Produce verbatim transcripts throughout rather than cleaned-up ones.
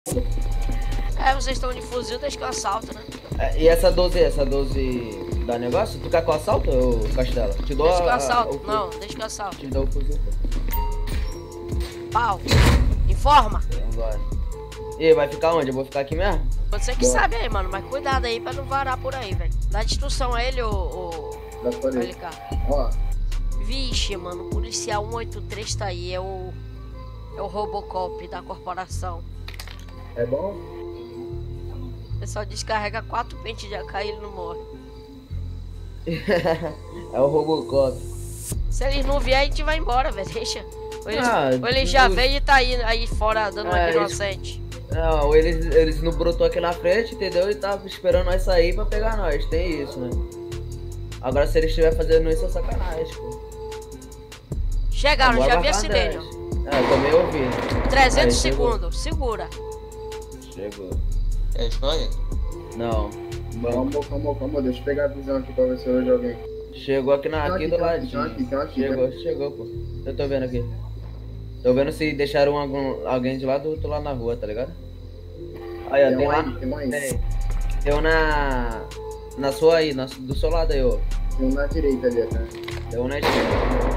É, vocês estão de fuzil, deixa que eu assalto, né? É, e essa doze, essa doze dá negócio? Tu quer que eu assalto, ô Castela? Te dou Deixa que eu a, assalto. a, Não, deixa que eu assalto. Te dou o fuzil. Pau. Informa. Então vai. E vai ficar onde? Eu vou ficar aqui mesmo? Você que Boa. sabe aí, mano. Mas cuidado aí pra não varar por aí, velho. Dá instrução a ele, ô... ô... L K. Ó. Vixe, mano. O policial cento e oitenta e três tá aí. É o... É o Robocop da corporação. É bom? O pessoal descarrega quatro pentes de A K e ele não morre. É o Robocop. Se eles não vier, a gente vai embora, velho. Deixa. Ou eles, Ah, ou eles já tu- veio e tá aí, aí fora dando uma É, de eles- inocente. Não, eles, eles não brotou aqui na frente, entendeu? E tava esperando nós sair pra pegar nós. Tem isso, né? Agora se eles estiverem fazendo isso é sacanagem, pô. Chegaram, Agora já vai vi a pra sirene, ó. dez. É, também ouvi. trezentos Aí, chegou. segundos, segura. Chegou. É Espanha? Não. Banco. Calma, calma, calma. Deixa eu pegar a visão aqui pra ver se eu vejo alguém. Chegou aqui, na, Tem aqui aqui, do tem aqui, ladinho. tem aqui, tem aqui, Chegou, tem chegou, pô. Eu tô vendo aqui. Tô vendo se deixaram algum, alguém de lá do outro lado na rua, tá ligado? Aí, ó, Tem tem um lá. aí, tem um aí. Tem. Tem um na. Na sua aí, na, do seu lado aí, ó. Tem um na direita ali, tá? Tem um na esquerda.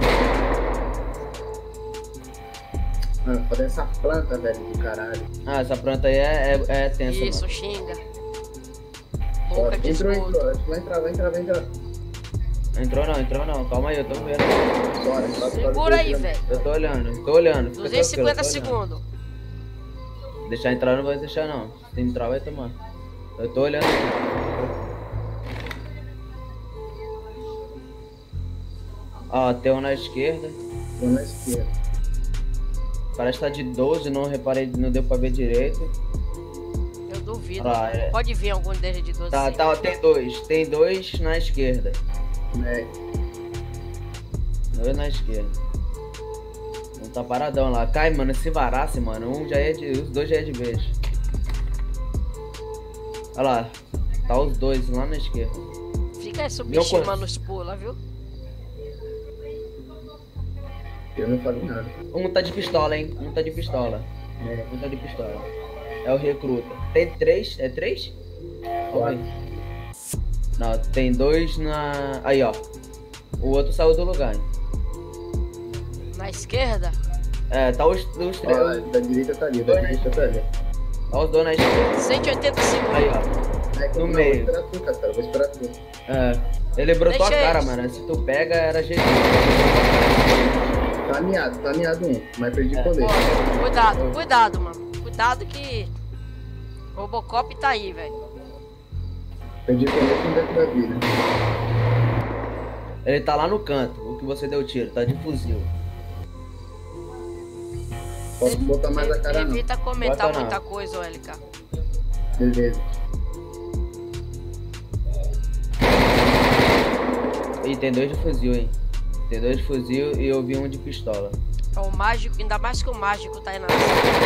Mano, foda essa planta, velho, do caralho. Ah, essa planta aí é, é, é tensa, Isso, mano. xinga. Ó, Boca de entrou, esgoto. entrou. Acho que vai entrar, vai entrar, vai entrar. Entrou não, entrou não. Calma aí, eu tô vendo. Bora, bora, Segura bora, aí, bora. velho. Eu tô olhando, tô olhando. fica duzentos e cinquenta tranquilo, tô olhando. segundos. Deixar entrar não vai deixar não. Se entrar vai tomar. Eu tô olhando aqui. Ó, tem um na esquerda. Tô na esquerda. Parece que tá de doze, não reparei, não deu pra ver direito. Eu duvido. Ah, é. Pode vir algum deles de doze. Tá, sim. tá, tem dois. Tem dois na esquerda. Né? Dois na esquerda. Um tá paradão lá. Cai, mano, se varasse, mano. Um já é de. Os dois já é de vez. Olha lá. Tá os dois lá na esquerda. Fica aí Meu subestimando cor- os pula, viu? Eu não falei nada. Um tá de pistola, hein? Um tá de pistola. É. Um tá de pistola. É o recruta. Tem três? É três? Quatro. Não, tem dois na. Aí, ó. O outro saiu do lugar, hein? Na esquerda? É, tá os, os três. Ó, da direita tá ali, da direita tá ali. Tá os dois na esquerda. cento e oitenta segundos. Aí, ó. É, No não, meio. Vou esperar tu, cara, vou esperar tu. É. Ele brotou Deixa a cara, eles. mano. Se tu pega, era jeito. Tá miado, tá miado um, mas perdi É. colete. Ó, cuidado, cuidado, mano. Cuidado que... Robocop tá aí, velho. Perdi colete dentro da vida. Ele tá lá no canto, o que você deu tiro, tá de fuzil. Posso botar mais a cara não. Evita comentar Bota não. muita coisa, ô L K. Beleza. Ih, tem dois de fuzil, hein? Tem dois de fuzil e eu vi um de pistola. É o mágico, ainda mais que o mágico tá aí na...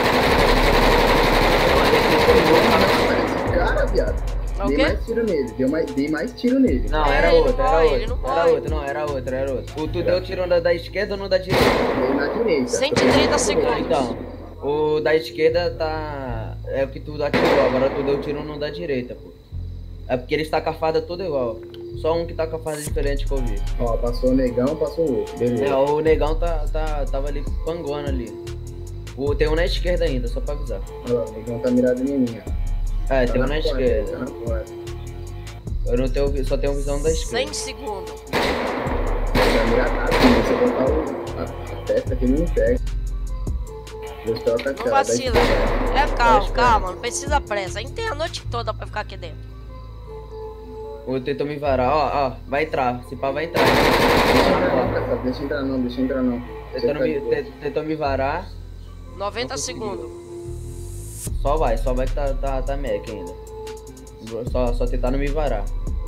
Esse cara, viado. É o Dei quê? mais tiro nele, dei mais, dei mais tiro nele. Não, É, era ele outro, não era morre, outro. ele não Era morre. outro, não, era outro, era outro. O tu deu tiro da, da esquerda ou no da direita? Dei na direita. cento e trinta Tô segundos. Então, o da esquerda tá. É o que tu atirou, agora tu deu tiro no da direita, pô. É porque eles tá com a farda toda igual. Só um que tá com a farda diferente que eu vi. Ó, passou o negão, passou o outro. Beleza. É, o negão tá, tá, tava ali pangona ali. O, tem um na esquerda ainda, só pra avisar. Ó, o negão tá mirado em mim, ó. É, Tá tem um na na porta, esquerda. Tá na porta. Eu não tenho, vi- só tenho visão da esquerda. cem segundos. Tá mirado, se você botar o, a, a testa aqui, ele não pega. Deus troca a Não cara, vacila. daí- É calma, Vai, calma, não precisa pressa. A gente tem a noite toda pra ficar aqui dentro. O outro tentou me varar, ó, ó, vai entrar. Se pá, vai entrar. Deixa entrar não, cara, deixa entrar não, deixa entrar não. Você Tentando tá me, de boa. te- tentou me varar, noventa Não consegui. segundos. só vai, só vai que tá, tá, tá mec ainda. Só, só tentar não me varar.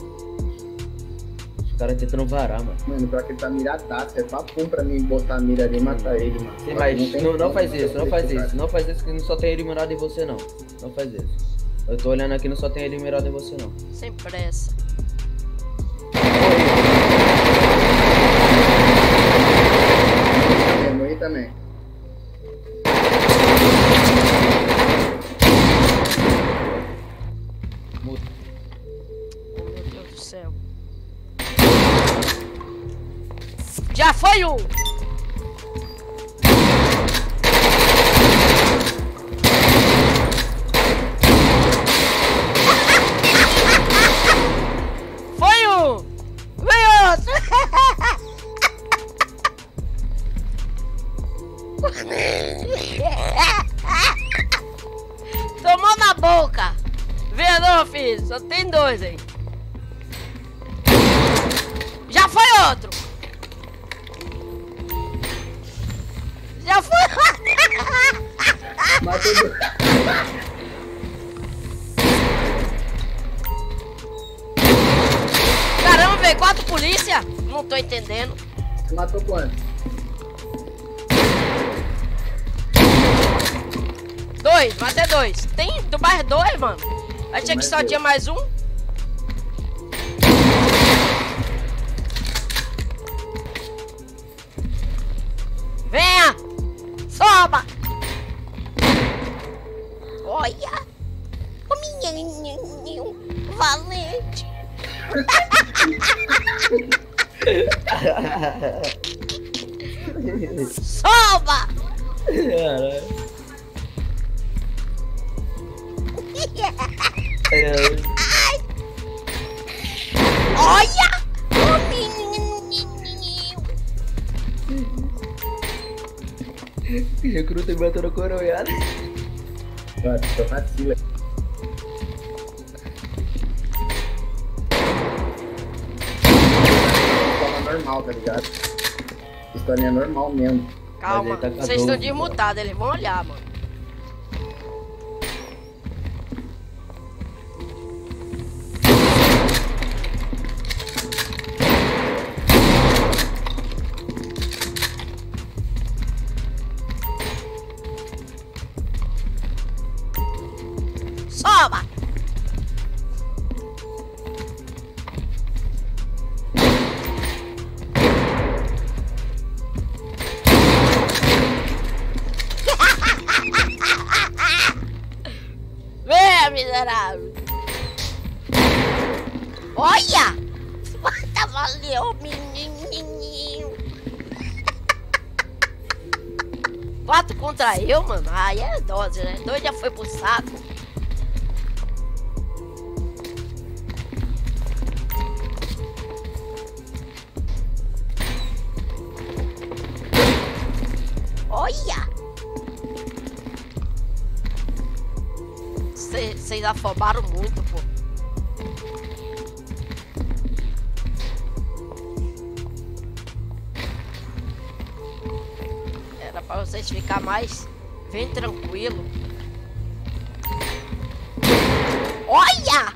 Os caras tentando varar, mano. Mano, pior que ele tá miradaço, é papum pra mim botar a mira ali e matar ele, mano. Sim, Só mas que tem não, não como, faz mano, isso, não eu faz falei isso, não faz isso que não só tem ele mirado em você não. Não faz isso. Eu tô olhando aqui, não só tem ele mirado em você não. Sem pressa. pro cara. Eu morri também. Já foi um. Foi um. Vem outro. Tomou na boca. Vê não, filho. Só tem dois aí. Já foi outro. Já foi. Matou dois. Caramba, veio quatro polícia. Não tô entendendo. Você matou quanto? Dois, matei dois. Tem do bairro dois, mano. Achei que só tinha mais um. Venha! Soba! Olha! O menino valente! Soba! Caralho. Ai. Olha! O menino! Recruta e matou na coronhada. Mano, tô vacila. Forma normal, tá ligado? Historinha normal mesmo. Calma, Mas ele tá com a vocês estão dúvida. desmutados, eles vão olhar, mano. Soba! Vem, miserável! Olha! Mata, valeu, menininho! Quatro contra eu, mano? Aí é dose, né? Dois já foi pro saco. Olha! Vocês afobaram muito, pô. Era pra vocês ficar mais bem tranquilo. Olha!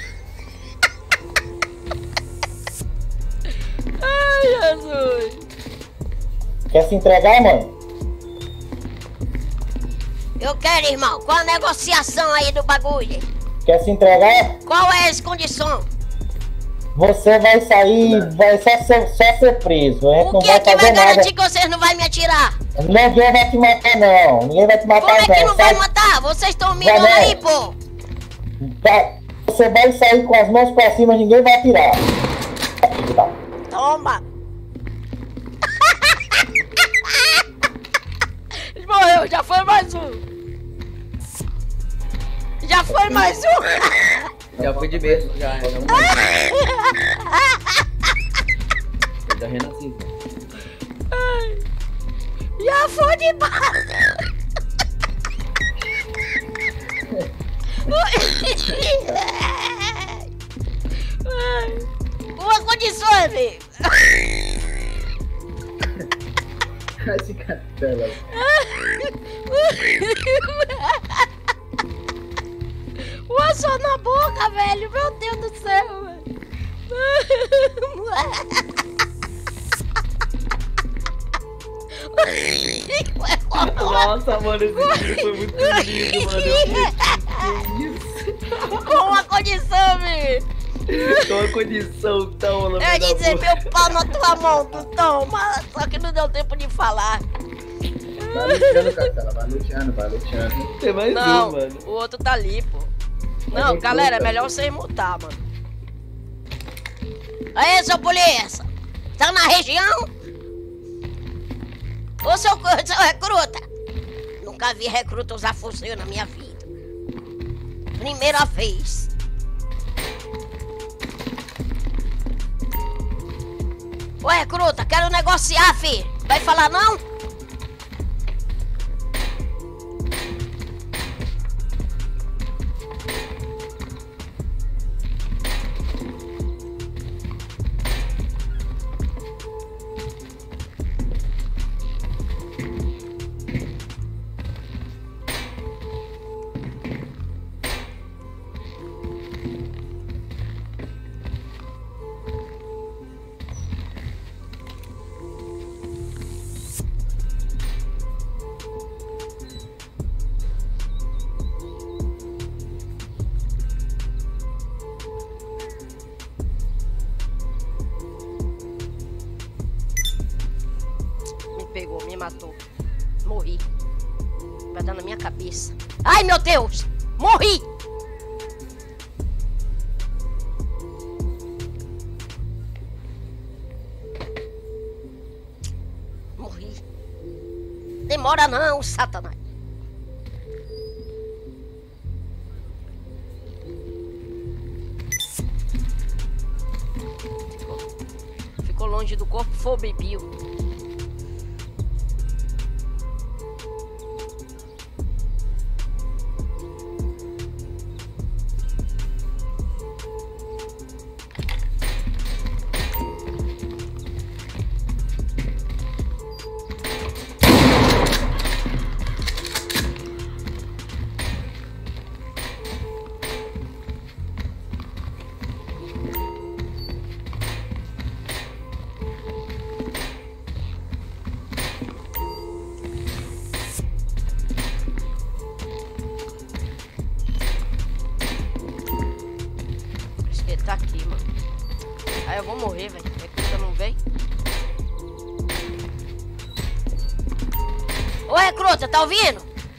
Ai, Jesus! Quer se entregar, mano? Eu quero, irmão. Qual a negociação aí do bagulho? Quer se entregar? Qual é as condições? Você vai sair, vai só ser, só ser preso. A gente O não que vai é que fazer vai nada. garantir que vocês não vão me atirar? Ninguém vai te matar, não. Ninguém vai te matar, Como é que não vai Sai- matar? Vocês estão mirando Vai, aí, né? pô. Vai- Você vai sair com as mãos pra cima, ninguém vai atirar. Toma. Morreu, já foi mais um. Já foi mais um. Já foi de berço, já. Já, eu já renasci. Ai, já foi de bala. Uma condição, amigo. Esse castelo. Uma só na boca, velho. Meu Deus do céu, velho. Nossa, mano, esse vídeo foi muito lindo, mano. Eu fiquei, que isso? Com uma condição, velho. Toma condição, toma. Eu ia dizer meu pau na tua mão, tu toma. Só que não deu tempo de falar. Vai luteando, Castela. Vai luteando, vai luteando. Tem mais Não, um, mano. o outro tá ali, pô. Mas Não, tem galera, é fruta. melhor vocês mutar, mano. Aí, seu polícia. Tá na região? Ô, seu, seu recruta! Nunca vi recruta usar fuzil na minha vida. Primeira vez. Ô, recruta, quero negociar, fi. Vai falar não? Pegou, me matou. Morri. Vai dar na minha cabeça. Ai, meu Deus! Morri! Morri. Demora não, Satanás. Ficou longe do corpo, foi bebeu. Tá aqui, mano. Aí eu vou morrer, velho. Recruta não vem. Ô, recruta, tá ouvindo?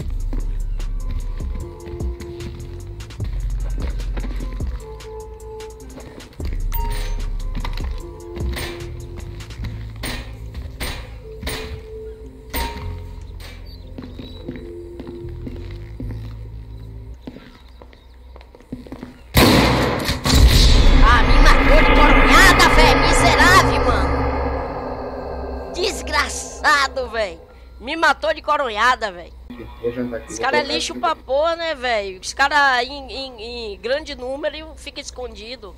Desgraçado, velho. Me matou de coronhada, velho. Os caras é lixo pra porra, né, velho? Os caras em, em, em grande número e fica escondido.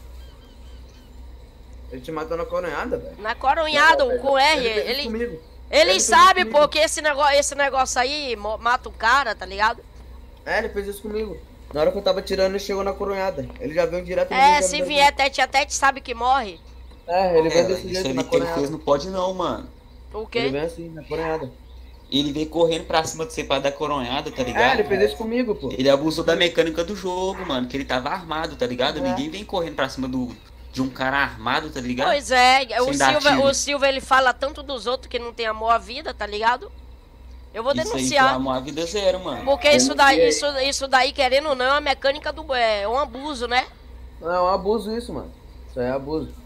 Ele te matou na coronhada, velho? Na coronhada, Não, com R. Ele, Ele, ele, ele, ele sabe, pô, que esse negócio, esse negócio aí mata o cara, tá ligado? É, ele fez isso comigo. Na hora que eu tava tirando, ele chegou na coronhada. Ele já veio direto no É, se vier tete a tete, sabe que morre. É, ele veio É, desse isso jeito ali na que ele coronhada. fez não pode não, mano. O Ele quê? veio assim, na coronhada. Ele veio correndo pra cima de você pra dar coronhada, tá É, ligado? ele fez isso comigo, pô. Ele abusou da mecânica do jogo, mano, que ele tava armado, tá ligado? É. Ninguém vem correndo pra cima do, de um cara armado, tá ligado? Pois é, o Sem dar Silva, tiro. o Silva ele fala tanto dos outros que não tem amor à vida, tá ligado? Eu vou Isso aí foi denunciar. amor à vida zero, mano. Porque isso daí, Denunciei. isso, isso daí, querendo ou não, é uma mecânica do. É um abuso, né? Não, é um abuso isso, mano. Isso aí é abuso.